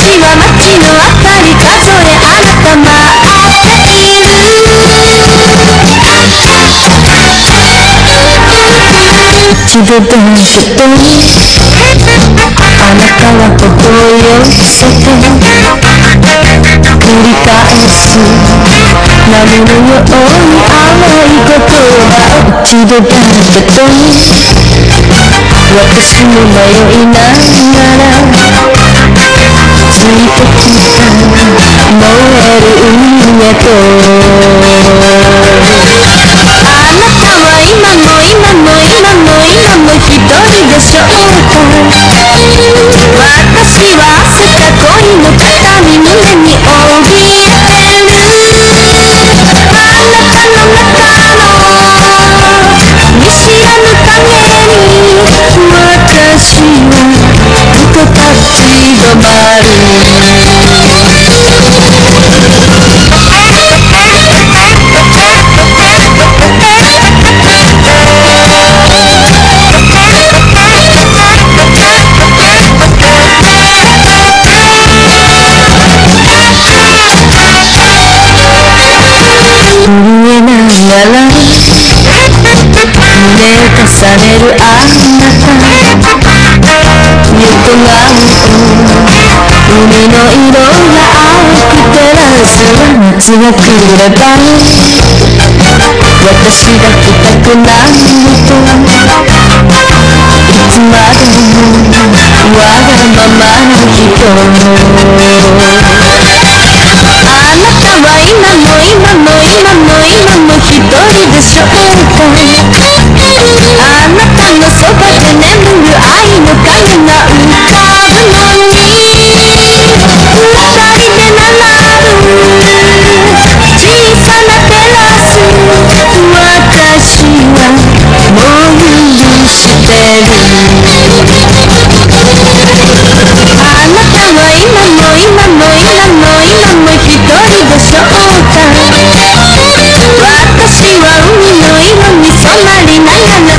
は街の明かり数えあなた待っている。一度だけどあなたは心を寄せて繰り返す波のように淡い言葉。一度だけど私も迷いながらついてきた燃える海へと。あなたは今も今も今も今も一人でしょうか。私は焦った恋の形見胸に怯えてる。あなたの中の見知らぬ影に私はふと立ち止まる。震えながら胸を重ねるあなた。横顔海の色が青く照らす。夏が来れば私が来たくなるといつまでもわがままな人。あなたは今も今も今も今も一人でしょうか。あなたのそばで眠る愛の影が浮かぶのに二人で並ぶ小さなテラス。私はもう許してる。あなたは今も今も今も今も一人でしょうか。私は海の色に染まりながら